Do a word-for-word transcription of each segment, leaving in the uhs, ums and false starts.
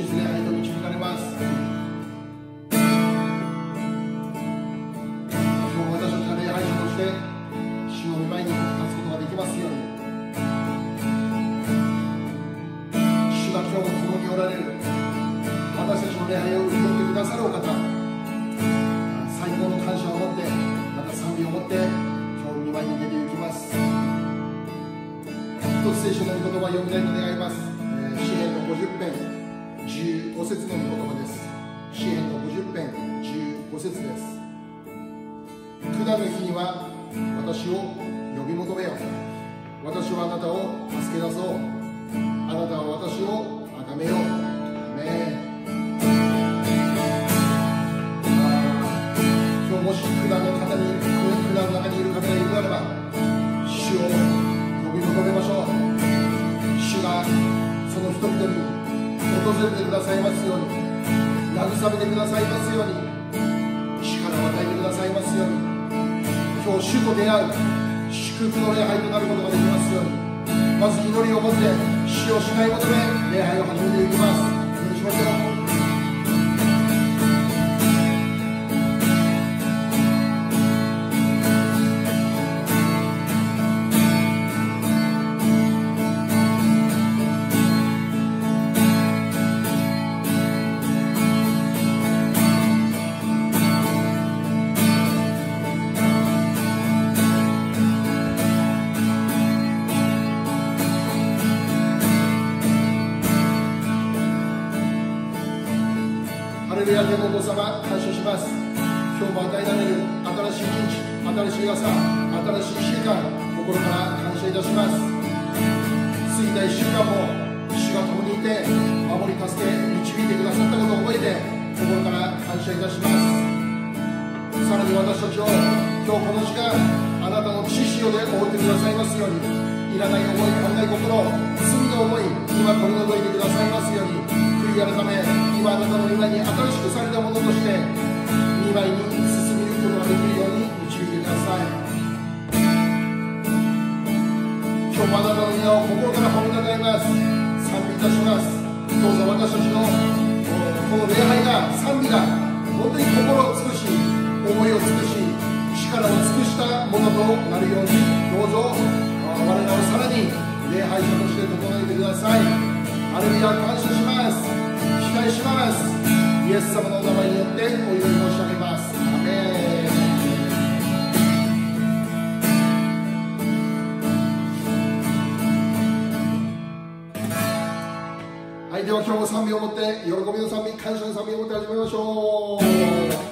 実礼拝と導かれます。今日私たちが礼拝者として主の御前に立つことができますように、主が今日も共におられる、私たちの礼拝を受け取ってくださるお方、最高の感謝を持って、また賛美を持って今日御前に出て行きます。一つ聖書の御言葉を読みたいと願います。詩編のごじゅっぺんじゅうご節の御言葉です。詩編のごじゅっぺんじゅうご節です。苦難の日には私を呼び求めよ。私はあなたを助け出そう。あなたは私を崇めよう。アメン。今日もし苦難の方に苦難の中にいる方がいるならば、主を呼び求めましょう。主がその人々に訪れてくださいますように、慰めてくださいますように、力を与えてくださいますように、今日主と出会う祝福の礼拝となることができますように、まず祈りを持って主を願い求め礼拝を始めていきます。お願いしますよ。天のお父様、感謝します。今日も与えられる新しい一日、新しい朝、新しいいっしゅうかん、心から感謝いたします。過ぎたいっしゅうかんも主が共にいて守り助け導いてくださったことを覚えて心から感謝いたします。さらに私たちを今日この時間、あなたの知識をで覆ってくださいますように、いらない思い、考え心、罪の思い、今取り除いてくださいますように、悔い改め、今あなたの御前に新しくされたものとして御前に進みゆくことができるように導いてください。今日もあなたの皆を心から褒めたたえます。賛美いたします。どうぞ私たちのこの礼拝が、賛美が本当に心を尽くし、思いを尽くし、力を尽くしたものとなるように、どうぞ我らをさらに礼拝者として整えてください。ハレルヤ、感謝します。期待します。イエス様のお名前によってお祈り申し上げます。アメン。はい、では今日も賛美を持って、喜びの賛美、感謝の賛美を持って始めましょう。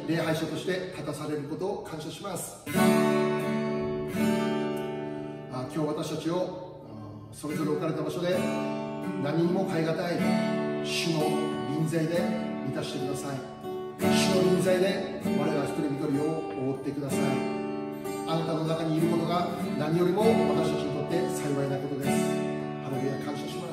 礼拝者として立たされることを感謝します。あ今日私たちをそれぞれ置かれた場所で何にも代え難い主の臨在で満たしてください。主の臨在で我ら一人一人を覆ってください。あなたの中にいることが何よりも私たちにとって幸いなことです。ハレルヤ、感謝します。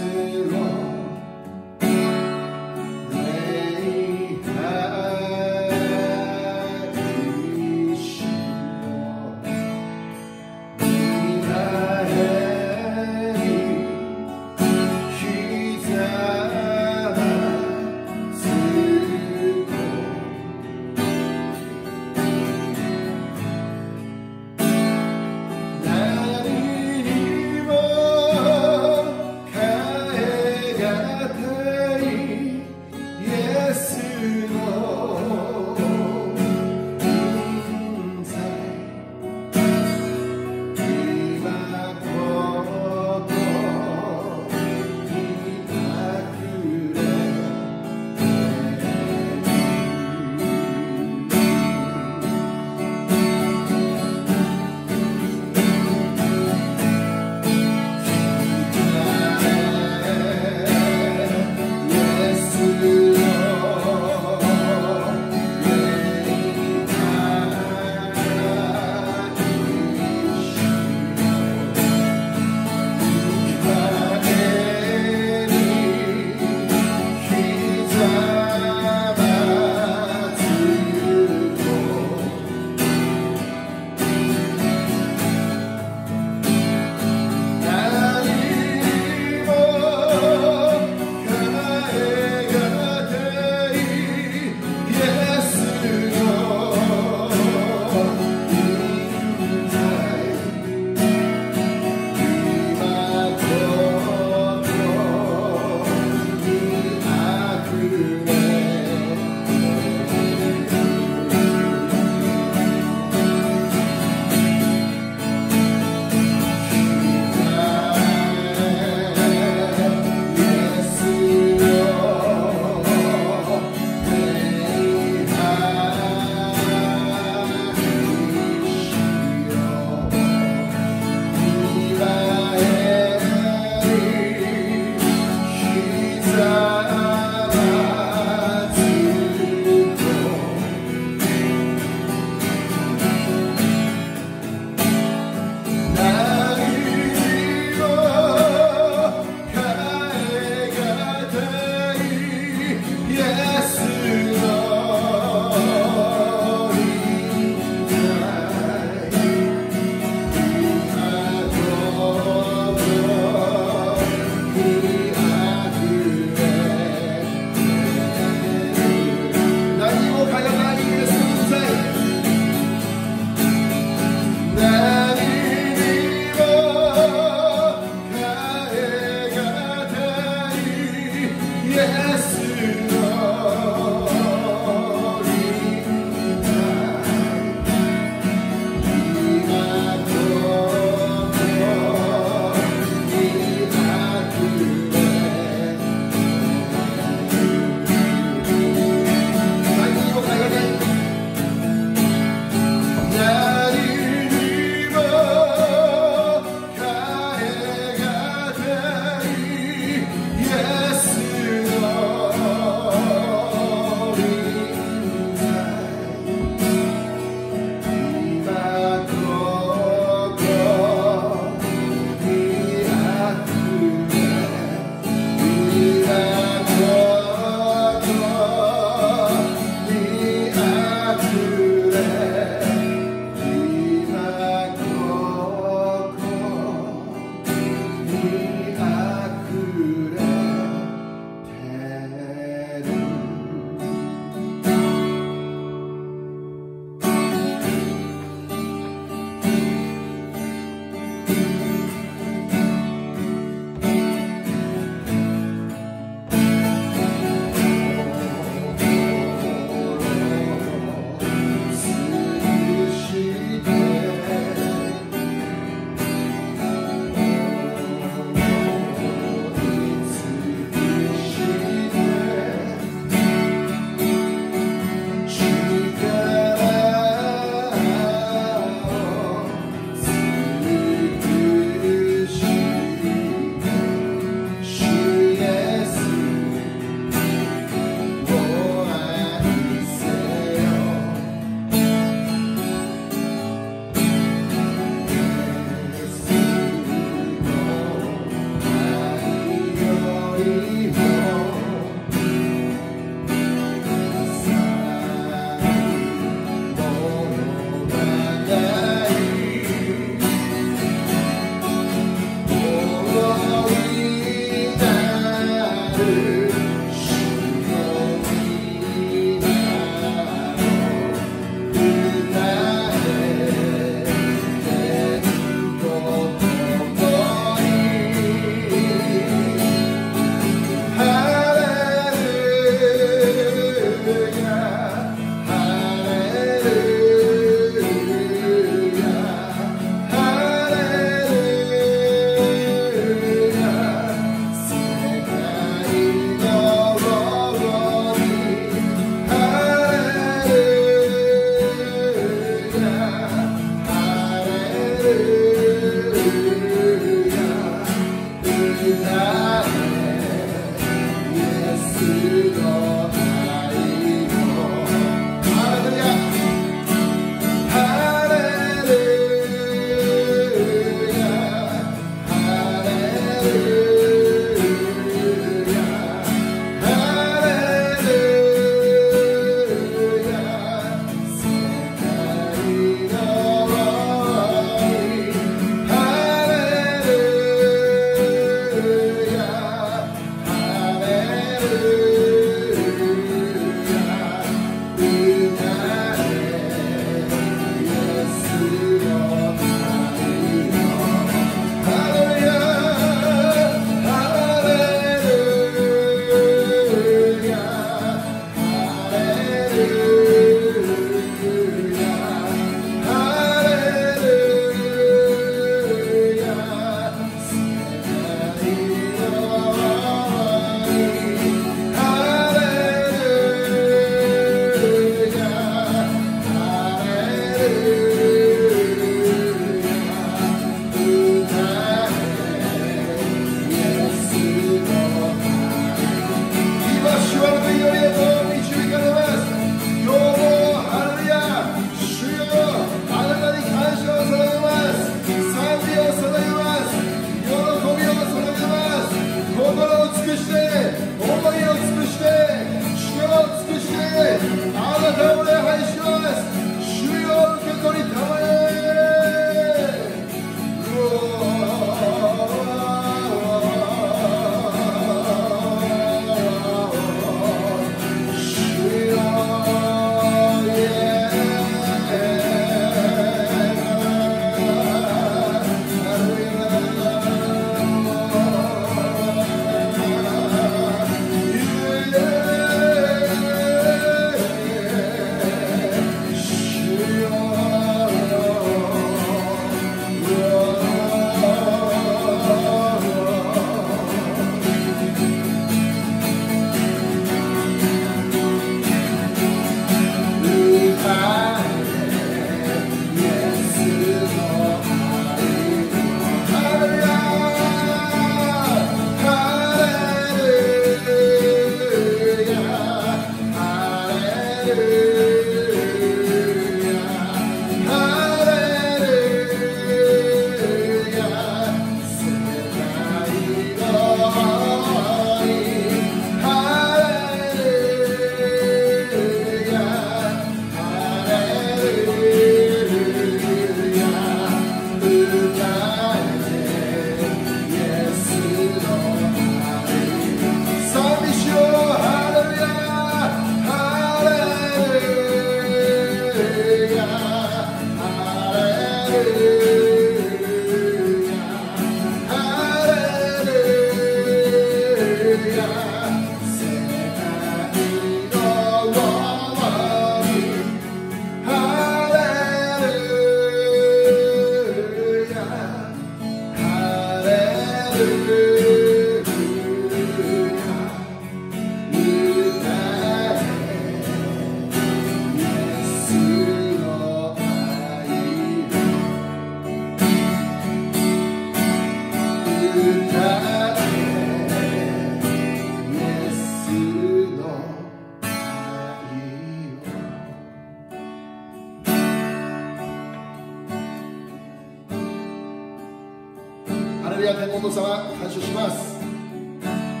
ハレルヤ天皇の様、感謝します。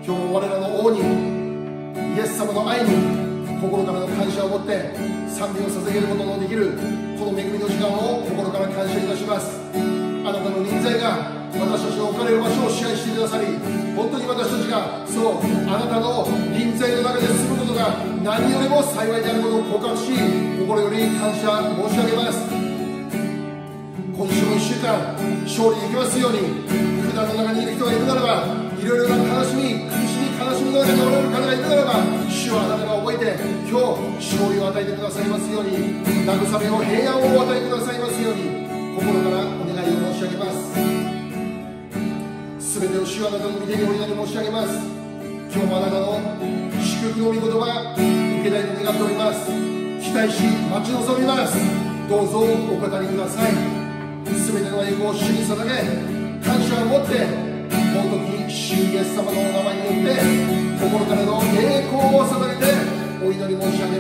今日も我らの王にイエス様の愛に心からの感謝を持って賛美を捧げることのできるこの恵みの時間を心から感謝いたします。あなたの臨在が私たちの置かれる場所を支配してくださり、本当に私たちがそうあなたの臨在の中で住むことが何よりも幸いであることを告白し、心より感謝申し上げます。今週もいっしゅうかん勝利できますように。苦難の中にいる人がいるならば、いろいろな悲しみ苦しみ悲しみの中におられる方がいるならば、主はあなたが覚えて今日勝利を与えてくださいますように、慰めを平安を与えてくださいますように心からお願いを申し上げます。すべてを主はあなたの御手にお祈り申し上げます。今日もあなたの祝福の御言葉受けたいと願っております。期待し待ち望みます。どうぞお語りください。すべての栄光を主に捧げ、感謝を持って尊き主イエス様のお名前によって心からの栄光を捧げてお祈り申し上げ